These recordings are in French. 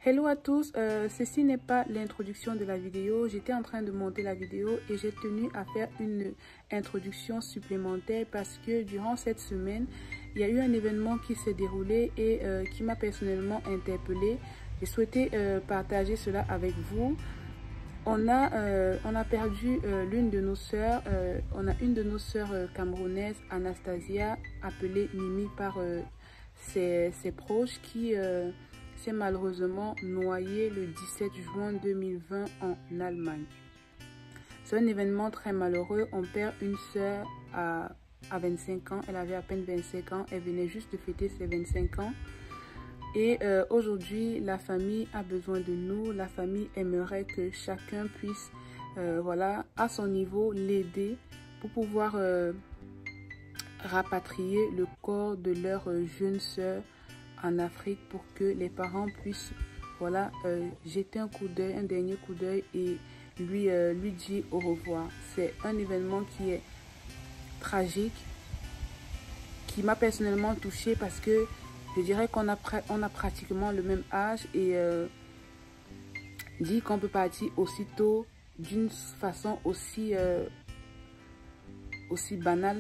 Hello à tous, ceci n'est pas l'introduction de la vidéo. J'étais en train de monter la vidéo et j'ai tenu à faire une introduction supplémentaire parce que durant cette semaine, il y a eu un événement qui s'est déroulé et qui m'a personnellement interpellée. J'ai souhaité partager cela avec vous. On a perdu l'une de nos sœurs, on a une de nos sœurs camerounaises, Anastasia, appelée Mimi par ses proches, qui s'est malheureusement noyée le 17 juin 2020 en Allemagne. C'est un événement très malheureux. On perd une sœur à 25 ans, elle avait à peine 25 ans, elle venait juste de fêter ses 25 ans. Et aujourd'hui, la famille a besoin de nous. La famille aimerait que chacun puisse, voilà, à son niveau, l'aider pour pouvoir rapatrier le corps de leur jeune sœur en Afrique pour que les parents puissent, voilà, jeter un coup d'œil, un dernier coup d'œil et lui dire au revoir. C'est un événement qui est tragique, qui m'a personnellement touchée parce que je dirais qu'on a pratiquement le même âge et dire qu'on peut partir aussitôt d'une façon aussi banale,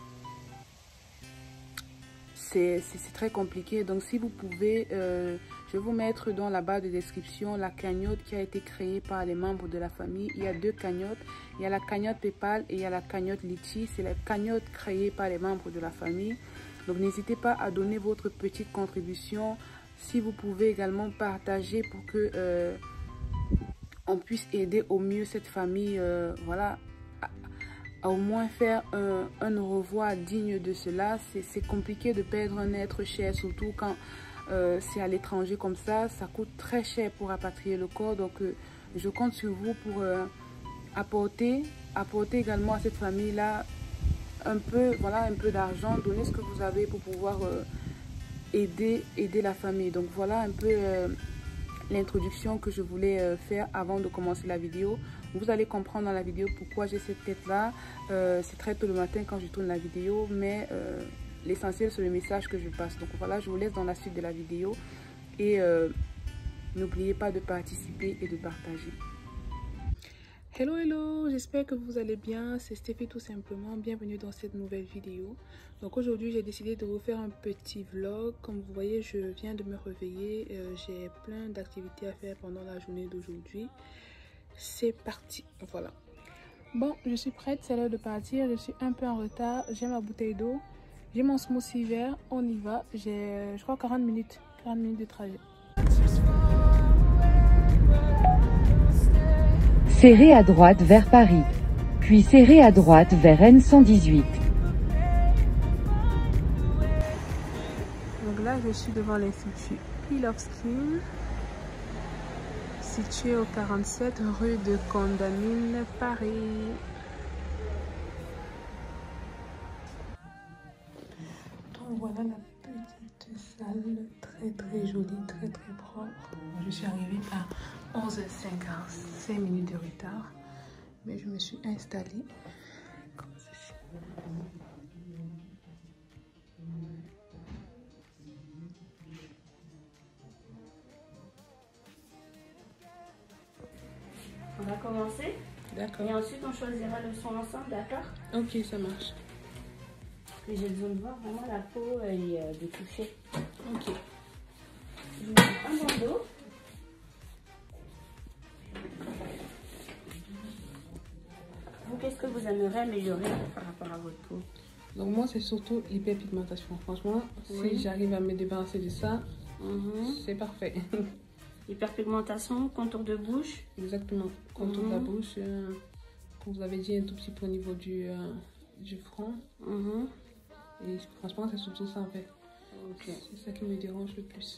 c'est très compliqué. Donc si vous pouvez, je vais vous mettre dans la barre de description la cagnotte qui a été créée par les membres de la famille. Il y a deux cagnottes, il y a la cagnotte PayPal et il y a la cagnotte Litchi. C'est la cagnotte créée par les membres de la famille. Donc n'hésitez pas à donner votre petite contribution. Si vous pouvez également partager pour que on puisse aider au mieux cette famille, voilà, à au moins faire un au revoir digne de cela. C'est compliqué de perdre un être cher, surtout quand c'est à l'étranger comme ça. Ça coûte très cher pour rapatrier le corps. Donc je compte sur vous pour apporter également à cette famille-là un peu, voilà, un peu d'argent, donner ce que vous avez pour pouvoir aider la famille. Donc voilà un peu l'introduction que je voulais faire avant de commencer la vidéo. Vous allez comprendre dans la vidéo pourquoi j'ai cette tête là. C'est très tôt le matin quand je tourne la vidéo, mais l'essentiel c'est le message que je passe. Donc voilà, je vous laisse dans la suite de la vidéo et n'oubliez pas de participer et de partager. Hello, hello, j'espère que vous allez bien, c'est Stéphie tout simplement, bienvenue dans cette nouvelle vidéo. Donc aujourd'hui j'ai décidé de vous faire un petit vlog. Comme vous voyez, je viens de me réveiller, j'ai plein d'activités à faire pendant la journée d'aujourd'hui. C'est parti, voilà. Bon, je suis prête, c'est l'heure de partir, je suis un peu en retard, j'ai ma bouteille d'eau, j'ai mon smoothie vert, on y va, j'ai je crois 40 minutes de trajet. Serrez à droite vers Paris, puis serrez à droite vers N118. Donc là, je suis devant l'Institut Pilowsky, situé au 47 rue de Condamine, Paris. Donc voilà la petite salle, très jolie, très propre. Je suis arrivée à 11h05, 5 minutes de retard, mais je me suis installée comme ceci. On va commencer. D'accord. Et ensuite, on choisira le son ensemble, d'accord? Ok, ça marche. Et j'ai besoin de voir vraiment la peau et de toucher. Ok. Je mets un bandeau. Vous, qu'est-ce que vous aimeriez améliorer par rapport à votre peau? Donc moi, c'est surtout l'hyperpigmentation. Franchement, oui. Si j'arrive à me débarrasser de ça, c'est parfait. Hyperpigmentation, contour de bouche. Exactement. Contour de la bouche, comme vous avez dit, un tout petit peu au niveau du front. Et franchement, c'est surtout ça en fait. Okay. C'est ça qui me dérange le plus.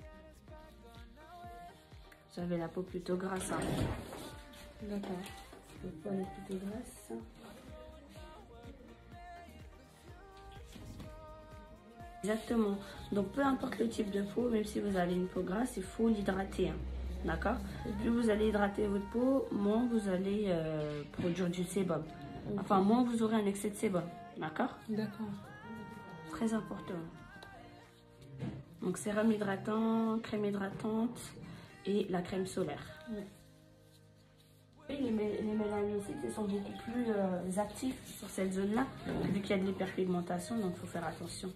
Vous avez la peau plutôt grasse. Hein. D'accord. La peau est plutôt grasse. Exactement. Donc peu importe le type de peau, même si vous avez une peau grasse, il faut l'hydrater. Hein. D'accord. Plus vous allez hydrater votre peau, moins vous allez produire du sébum. Enfin, moins vous aurez un excès de sébum. D'accord. D'accord. Très important. Donc sérum hydratant, crème hydratante et la crème solaire. Et les mélanocytes sont beaucoup plus actifs sur cette zone-là, vu qu'il y a de l'hyperpigmentation, donc il faut faire attention.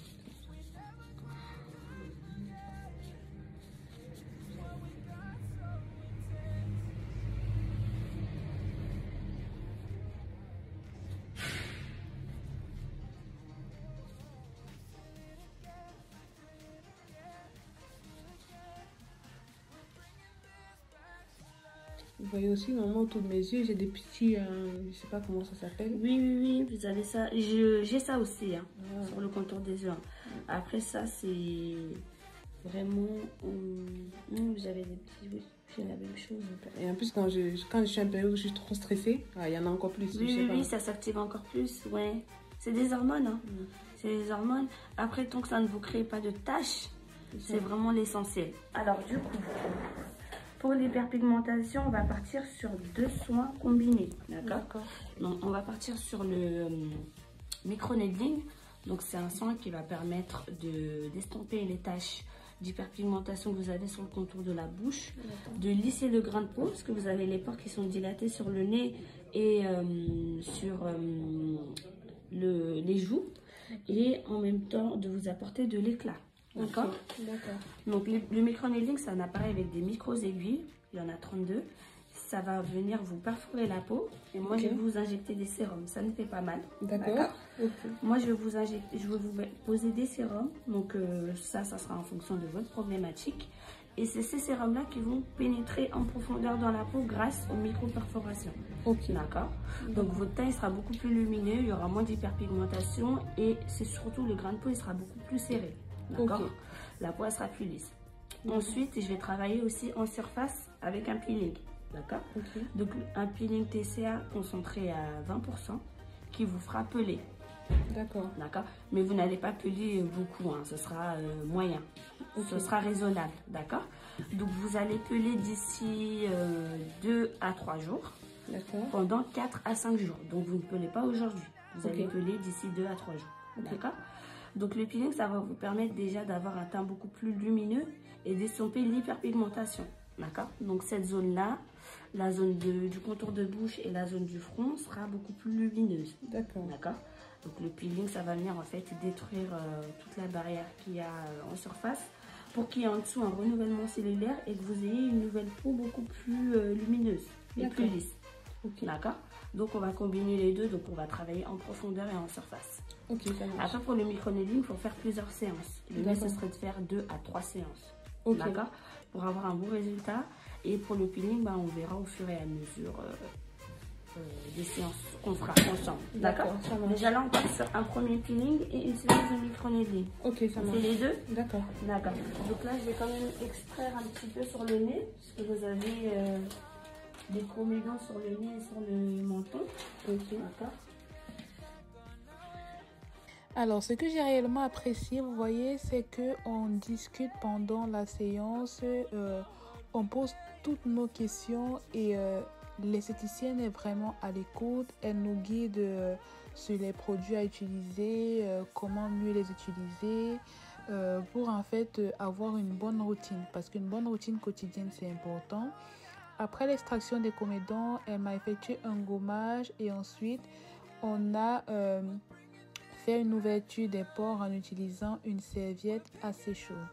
Vous voyez aussi, normalement, autour de mes yeux, j'ai des petits, je sais pas comment ça s'appelle. Oui, vous avez ça. J'ai ça aussi, hein, sur le contour des yeux. Après ça, c'est vraiment... j'avais des petits... Oui, j'ai la même chose. Et en plus, quand je suis un peu où je suis trop stressée, il y en a encore plus. Oui, ça s'active encore plus, ouais. C'est des hormones, hein. C'est des hormones. Après, tant que ça ne vous crée pas de taches, c'est vraiment l'essentiel. Alors, du coup... Pour l'hyperpigmentation, on va partir sur 2 soins combinés, d'accord? Donc, on va partir sur le microneedling. Donc, c'est un soin qui va permettre d'estomper les taches d'hyperpigmentation que vous avez sur le contour de la bouche, de lisser le grain de peau, parce que vous avez les pores qui sont dilatés sur le nez et sur les joues, et en même temps de vous apporter de l'éclat. D'accord. Donc le microneedling, c'est un appareil avec des micro-aiguilles. Il y en a 32. Ça va venir vous perforer la peau. Et moi, je vais vous injecter des sérums. Ça ne fait pas mal. D'accord. Moi, je vais vous poser des sérums. Donc ça sera en fonction de votre problématique. Et c'est ces sérums-là qui vont pénétrer en profondeur dans la peau grâce aux micro-perforations. D'accord. Donc votre teint sera beaucoup plus lumineux. Il y aura moins d'hyperpigmentation. Et c'est surtout le grain de peau, il sera beaucoup plus serré. D'accord. La peau sera plus lisse. Ensuite, je vais travailler aussi en surface avec un peeling. D'accord. Donc, un peeling TCA concentré à 20% qui vous fera peler. D'accord. Mais vous n'allez pas peler beaucoup, hein. Ce sera moyen. Ce sera raisonnable. D'accord. Donc, vous allez peler d'ici 2 à 3 jours. Pendant 4 à 5 jours. Donc, vous ne pelez pas aujourd'hui. Vous allez peler d'ici 2 à 3 jours. D'accord. Donc le peeling, ça va vous permettre déjà d'avoir un teint beaucoup plus lumineux et d'estomper l'hyperpigmentation. D'accord. Donc cette zone-là, la zone du contour de bouche et la zone du front sera beaucoup plus lumineuse. D'accord. Donc le peeling, ça va venir en fait détruire toute la barrière qu'il y a en surface pour qu'il y ait en dessous un renouvellement cellulaire et que vous ayez une nouvelle peau beaucoup plus lumineuse et plus lisse. D'accord. Donc on va combiner les deux, donc on va travailler en profondeur et en surface. Après pour le microneedling, il faut faire plusieurs séances. Le mieux ce serait de faire 2 à 3 séances. D'accord. Pour avoir un bon résultat. Et pour le peeling, on verra au fur et à mesure des séances qu'on fera ensemble. D'accord. Déjà là on part sur un premier peeling et une séance de microneedling. Ça marche. C'est les deux. D'accord. Donc là je vais quand même extraire un petit peu sur le nez, parce que vous avez des comédons sur le nez et sur le menton. D'accord. Alors, ce que j'ai réellement apprécié, vous voyez, c'est que on discute pendant la séance, on pose toutes nos questions et l'esthéticienne est vraiment à l'écoute. Elle nous guide sur les produits à utiliser, comment mieux les utiliser, pour en fait avoir une bonne routine. Parce qu'une bonne routine quotidienne, c'est important. Après l'extraction des comédons, elle m'a effectué un gommage et ensuite, on a... faire une ouverture des pores en utilisant une serviette assez chaude.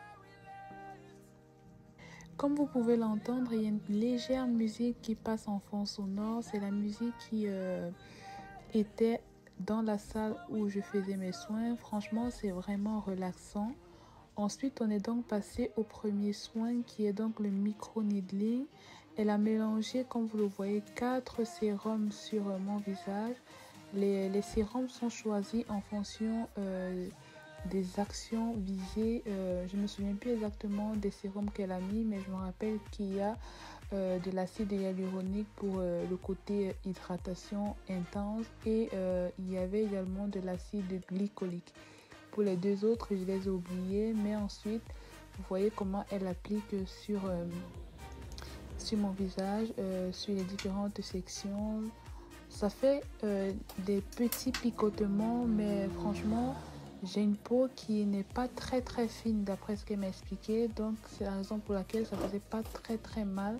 Comme vous pouvez l'entendre, il y a une légère musique qui passe en fond sonore. C'est la musique qui était dans la salle où je faisais mes soins. Franchement, c'est vraiment relaxant. Ensuite, on est donc passé au premier soin qui est donc le micro-needling. Elle a mélangé, comme vous le voyez, 4 sérums sur mon visage. Les sérums sont choisis en fonction des actions visées. Je ne me souviens plus exactement des sérums qu'elle a mis, mais je me rappelle qu'il y a de l'acide hyaluronique pour le côté hydratation intense et il y avait également de l'acide glycolique. Pour les 2 autres, je les ai oubliés, mais ensuite, vous voyez comment elle applique sur mon visage, sur les différentes sections. Ça fait des petits picotements, mais franchement, J'ai une peau qui n'est pas très fine d'après ce qu'elle m'a expliqué, donc c'est la raison pour laquelle ça faisait pas très mal.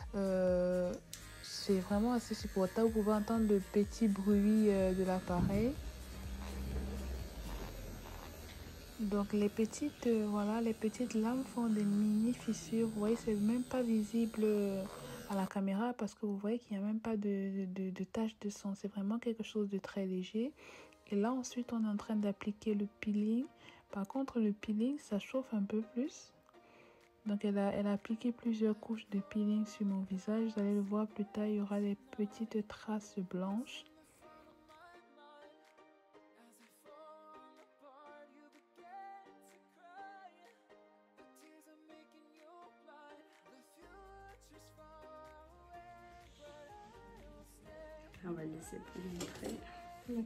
C'est vraiment assez supportable. Vous pouvez entendre le petit bruit de l'appareil. Donc les petites voilà, les petites lames font des mini fissures. Vous voyez, c'est même pas visible à la caméra parce que vous voyez qu'il n'y a même pas de tache de sang. C'est vraiment quelque chose de très léger. Et là ensuite on est en train d'appliquer le peeling. Par contre le peeling ça chauffe un peu plus. Donc elle a appliqué plusieurs couches de peeling sur mon visage. Vous allez le voir plus tard, il y aura des petites traces blanches. On va laisser pénétrer. D'accord.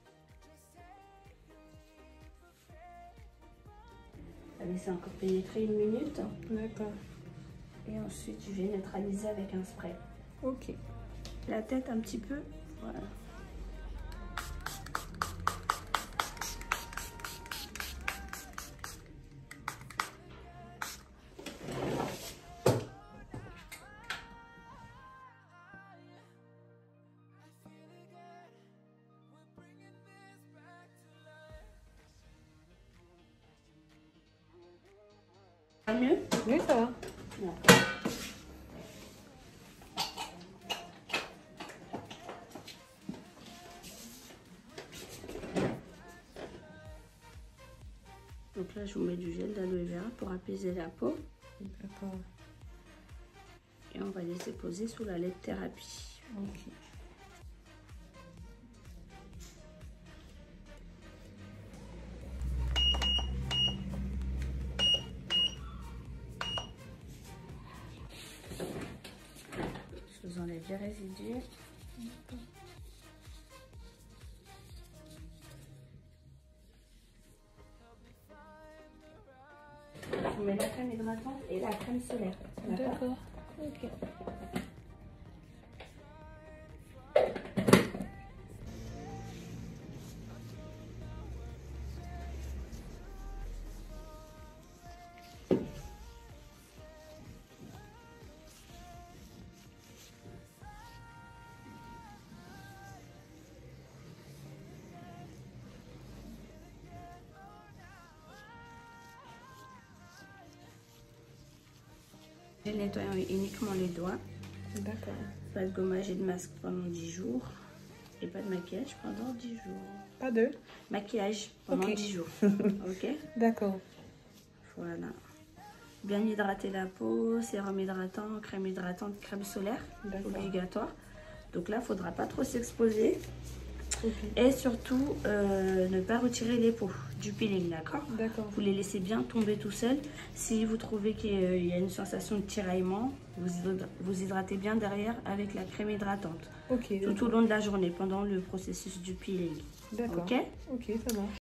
On va laisser encore pénétrer 1 minute. D'accord. Et ensuite, je vais neutraliser avec un spray. Ok. La tête un petit peu. Voilà. Mieux? Oui, ça va. Donc là, je vous mets du gel d'aloe vera pour apaiser la peau. D'accord. Et on va laisser poser sous la LED thérapie. Ok. Je vous enlève les résidus. Je vous mets la crème hydratante et la crème solaire. D'accord. Ok. Je nettoie uniquement les doigts. D'accord. Pas de gommage et de masque pendant 10 jours. Et pas de maquillage pendant 10 jours. Pas de Maquillage pendant 10 jours. Ok. D'accord. Voilà. Bien hydrater la peau, sérum hydratant, crème solaire. Obligatoire. Donc là, il ne faudra pas trop s'exposer. Okay. Et surtout, ne pas retirer les peaux du peeling, d'accord? D'accord. Vous les laissez bien tomber tout seul. Si vous trouvez qu'il y a une sensation de tiraillement, vous hydratez bien derrière avec la crème hydratante. Ok. Tout au long de la journée, pendant le processus du peeling. D'accord. Ok? Ok, ça marche.